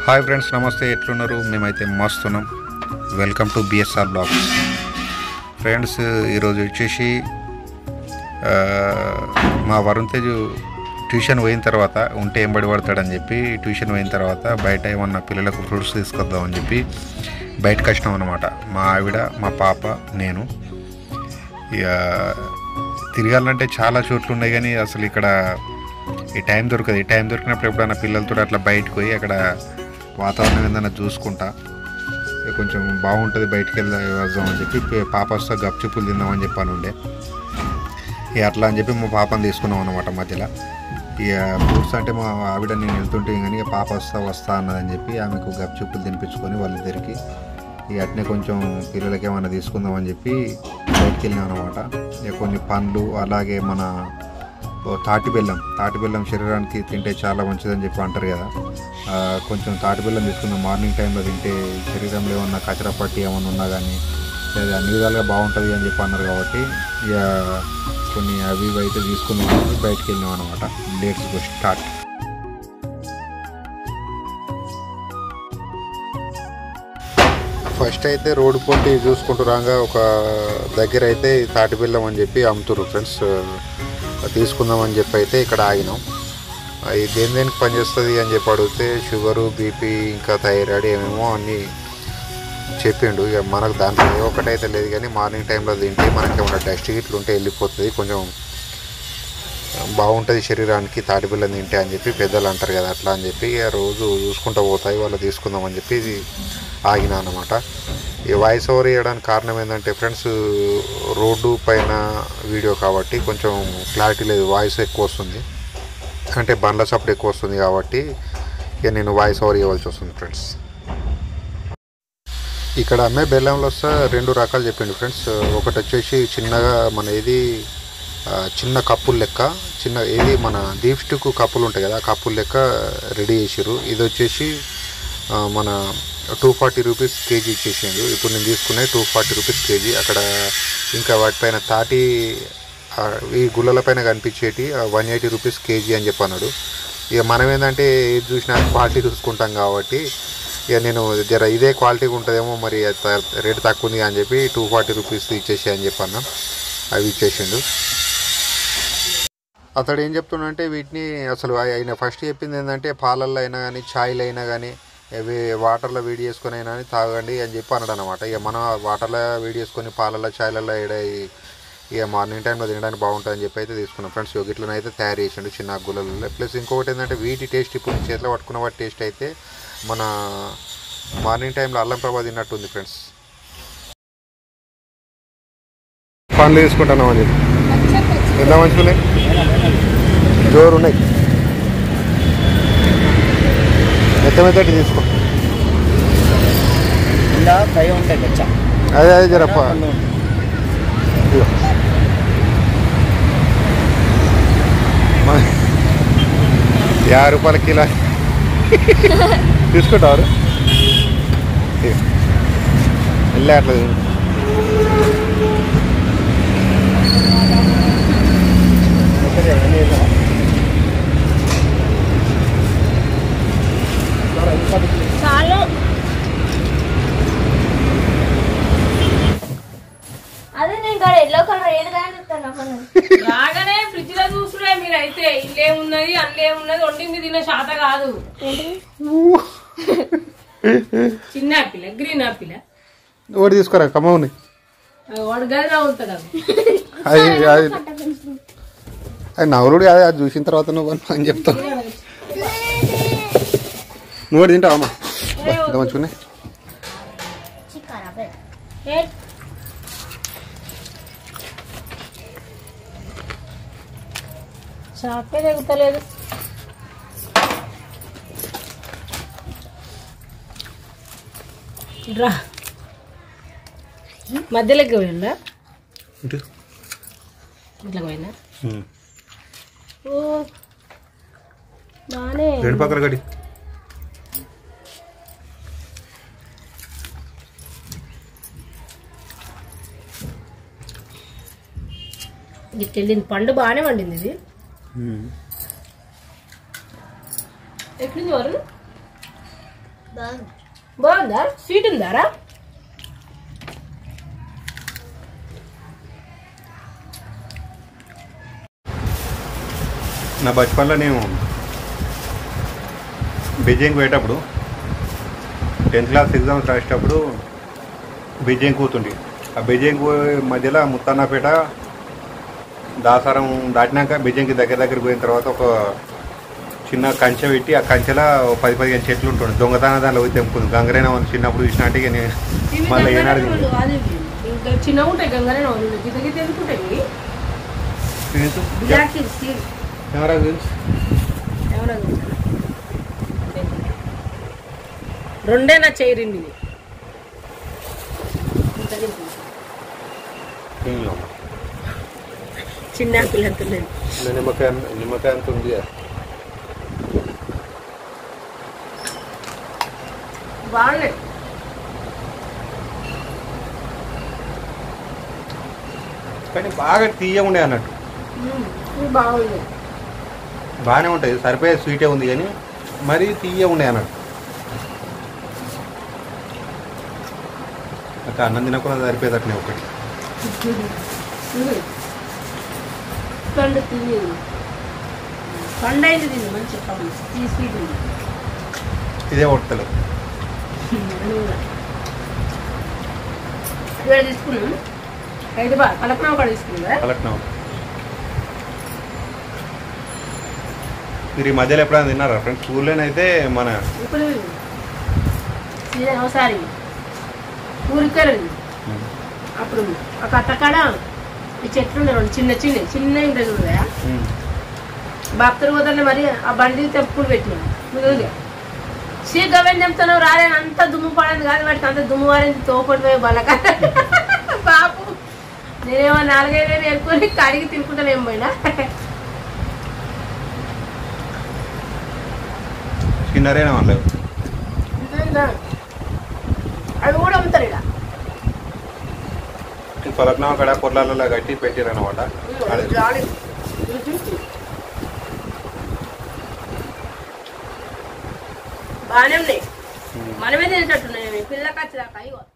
Hi friends, నమస్తే. ఎట్లున్నారు? మేమైతే మస్తున్నాం. Welcome to BSR blogs. Friends, ఈరోజు వచ్చేసి మా వరుణ్ తేజ్ ట్యూషన్ పోయిన తర్వాత ఉంటే ఎంబడి పడతాడని చెప్పి ట్యూషన్ పోయిన తర్వాత బయట ఏమన్నా పిల్లలకు ఫ్రూట్స్ తీసుకొద్దామని చెప్పి బయటకు వచ్చినాం అనమాట. మా ఆవిడ, మా పాప, నేను. ఇక తిరగాలంటే చాలా చోట్లు ఉన్నాయి, కానీ అసలు ఇక్కడ ఈ టైం దొరకదు. ఈ టైం దొరికినప్పుడు ఎప్పుడైనా పిల్లలతో అట్లా బయటకు పోయి అక్కడ వాతావరణం ఏదైనా చూసుకుంటా కొంచెం బాగుంటుంది, బయటికి వద్దామని చెప్పి పాప వస్తా గప్చుప్పులు తిందామని చెప్పాను ఉండే. ఇక అట్లా అని చెప్పి మా పాపని తీసుకున్నాం అనమాట మధ్యలో. ఇక ఫ్రూట్స్ అంటే మా ఆవిడ నేను వెళ్తుంటే కానీ ఇక పాప వస్తా అన్నదని చెప్పి ఆమెకు గప్చుప్పులు తినిపించుకొని వాళ్ళిద్దరికి ఇక అట్నే కొంచెం పిల్లలకి ఏమైనా తీసుకుందామని చెప్పి బయటికి వెళ్ళాం అనమాట. ఇక కొన్ని పండ్లు, అలాగే మన తాటి బెల్లం శరీరానికి తింటే చాలా మంచిదని చెప్పి అంటారు కదా. కొంచెం తాటి బెల్లం తీసుకుందాం, మార్నింగ్ టైంలో తింటే శరీరంలో ఏమన్నా కచరా పట్టి ఏమన్నా ఉన్నా కానీ లేదా అన్ని విధాలుగా బాగుంటుంది అని చెప్పి అన్నారు. కాబట్టి ఇక కొన్ని అవి అయితే తీసుకుందాం అని బయటికి వెళ్ళాం అనమాట. Let's go start. ఫస్ట్ అయితే రోడ్డు పోటీ చూసుకుంటూ రాగా ఒక దగ్గర అయితే తాటి బెల్లం అని చెప్పి అమ్ముతున్నారు ఫ్రెండ్స్. తీసుకుందామని చెప్పి అయితే ఇక్కడ ఆగినాం. ఇది దేనికి పనిచేస్తుంది అని చెప్పి అడిగితే షుగరు, బీపీ, ఇంకా థైరాయిడ్ ఏమేమో అన్నీ చెప్పిండు. ఇక మనకు దాంట్లో ఏ ఒకటైతే లేదు, కానీ మార్నింగ్ టైంలో తింటే మనకి ఏమన్నా డస్ట్ గిట్లు ఉంటే వెళ్ళిపోతుంది, కొంచెం బాగుంటుంది శరీరానికి తాటి బెల్లం తింటే అని చెప్పి పెద్దలు అంటారు కదా. అట్లా అని చెప్పి ఇక రోజు చూసుకుంటూ పోతాయి వాళ్ళు తీసుకుందామని చెప్పి ఆగినా అనమాట. ఈ వాయిస్ ఓవర్ చేయడానికి కారణం ఏంటంటే ఫ్రెండ్స్, రోడ్డు పైన వీడియో కాబట్టి కొంచెం క్లారిటీ లేదు, వాయిస్ ఎక్కువ వస్తుంది, అంటే బండ్ల సప్పుడు ఎక్కువ వస్తుంది కాబట్టి ఇక నేను వాయిస్ ఓవర్ ఇవ్వాల్సి వస్తుంది ఫ్రెండ్స్. ఇక్కడ అమ్మే బెల్లంలో వస్తే 2 రకాలు చెప్పిండు ఫ్రెండ్స్. ఒకటి వచ్చేసి చిన్నగా మన ఏది చిన్న కప్పుల లెక్క, ఏది మన దీప్ స్టిక్ కప్పులు ఉంటాయి కదా, ఆ కప్పుల లెక్క రెడీ చేసిర్రు. ఇది వచ్చేసి మన 240 రూపీస్ కేజీ ఇచ్చేసిండు. ఇప్పుడు నేను తీసుకునే 240 రూపీస్ కేజీ. అక్కడ ఇంకా వాటిపైన తాటి ఈ గుళ్ళల పైన కనిపించేటి 180 రూపీస్ కేజీ అని చెప్పన్నాడు. ఇక మనం ఏంటంటే ఏది చూసినా క్వాలిటీ చూసుకుంటాం కాబట్టి ఇక నేను జర ఇదే క్వాలిటీగా ఉంటుందేమో, మరి రేటు తక్కువ ఉంది అని చెప్పి 240 రూపీస్ ఇచ్చేసి అని చెప్పన్నా. అవి ఇచ్చేసిండు. అతడు ఏం చెప్తున్నాడంటే వీటిని అసలు ఆయన ఫస్ట్ చెప్పింది ఏంటంటే పాలల్లో అయినా కానీ ఛాయ్లు అయినా కానీ అవి వాటర్లో వేడి చేసుకొని అయినా కానీ తాగండి అని చెప్పి అన్నాడు అనమాట. ఇక మనం వాటర్లో వేడి చేసుకొని పాలల్లో ఛాయ్లలో ఇక మార్నింగ్ టైంలో తినడానికి బాగుంటుందని చెప్పి అయితే తీసుకున్నాం ఫ్రెండ్స్. యోగిట్లను అయితే తయారు చేసిండు చిన్న గుళ్ళలో. ప్లస్ ఇంకొకటి ఏంటంటే వీటి టేస్ట్ ఇప్పుడు చేతిలో పట్టుకున్న వాటి టేస్ట్ అయితే మన మార్నింగ్ టైంలో అల్లం ప్రభా తిన్నట్టుంది ఫ్రెండ్స్. పండ్లు తీసుకుంటున్నాం అని చెప్పి ఎంత మంచుకున్నాయి, జోరు ఉన్నాయి, మెత్తటి తీసుకో. అదే జరప్ప 50 రూపాయల కిలో తీసుకుంటారు. వెళ్ళే అట్లా చాలు. అదే నేను ఇక్కడ ఎల్లో కలర్ ఏది రాగానే ఫ్రిడ్జ్ లో చూసుడే మీరైతే. ఇల్లేమున్నది అల్లేమున్నది వండింది తినే శాత కాదు. చిన్న ఆపిల, గ్రీన్ ఆపిల ఒకటి తీసుకోరా, కమ్మ ఉన్నాయి. వాడు గదిలో ఉంటాడు. అది నవలుడు కాదు, అది చూసిన తర్వాత నువ్వు అని చెప్తావు. నువ్వు తింటావమ్మా, ఎంత మంచుకున్నాయి. చాకే తెగుతలేదు. రా మధ్యలోకి పోయిందా, ఇట్లా పోయిందా? ఓ బానే రెండు పక్కన గడి. ఇట్లా వెళ్ళింది పండు, బాగానే వండింది ఇది. ఎట్లుంది వరుణ్? బాగుందా? స్వీట్ ఉందారా? నా బచ్పన్లో నేను బీజింగ్ పోయేటప్పుడు 10th క్లాస్ ఎగ్జామ్స్ రాసేటప్పుడు బీజింగ్ కూతుండి. ఆ బీజింగ్ మధ్యలో ముత్తన్నపేట దాసారం దాటినాక బీజింగ్కి దగ్గరికి పోయిన తర్వాత ఒక చిన్న కంచె పెట్టి ఆ కంచెలో 10-15 చెట్లు ఉంటుండే. దొంగతనం దానిలో పోయి తెంపుకుంది. గంగరైన వాళ్ళు చిన్నప్పుడు చూసినట్టు మళ్ళీ ఏనాడు చిన్నగా ఉంటాయి గంగరైన రెండే నా చేరింది చిన్న నిమ్మకాయ అంత ఉంది. బాగున్నాయి. కానీ బాగా తీయ ఉండే అన్నట్టు. బాగుంది, బాగానే ఉంటుంది. సరిపోయే స్వీటే ఉంది కానీ మరీ తీయ ఉండే అన్నట్టు. అక్క అన్నం తినకుండా సరిపోయేదట్నే ఒకటి. పండు అయింది తింది మంచి స్వీట్ ఉంది. ఇదే కొడతలు తీసుకున్నాం. హైదరాబాద్ కలెక్టర్ కూడా తీసుకున్నా. కలెక్టర్ మీరు ఈ మధ్యలో ఎప్పుడైనా తిన్నారా ఫ్రెండ్స్? స్కూల్లోనైతే మన ఇప్పుడు ఒకసారి ఊరికెళ్ళింది. అప్పుడు ఒక అట్టకాడ ఈ చెట్లు ఉన్నాయి, రెండు చిన్న చిన్న ఉంటాయి చూడదా, భక్తులు పోతానే మరి ఆ బండి తెప్పులు పెట్టినాడు. ముందుగా గవేం చెప్తాను రాలేని అంత దుమ్ము పడేది కాదు, వాటికి అంత దుమ్ము పడేది తోపడిపోయి బలక బాపు. నేనేమో 4-5 వేలు ఏరుకొని కడిగి తినుకుంటాను ఏం పోయినా. చిన్నరేనా వాళ్ళు అవి కూడా అమ్ముతారు ఇక్కడ. పలక్నామా అక్కడ పొలాలలో కట్టి పెట్టిరనమాట. బాగానే ఉన్నాయి, మనమే తినేటట్టున్నాయి పిల్లకి వచ్చేదాకా.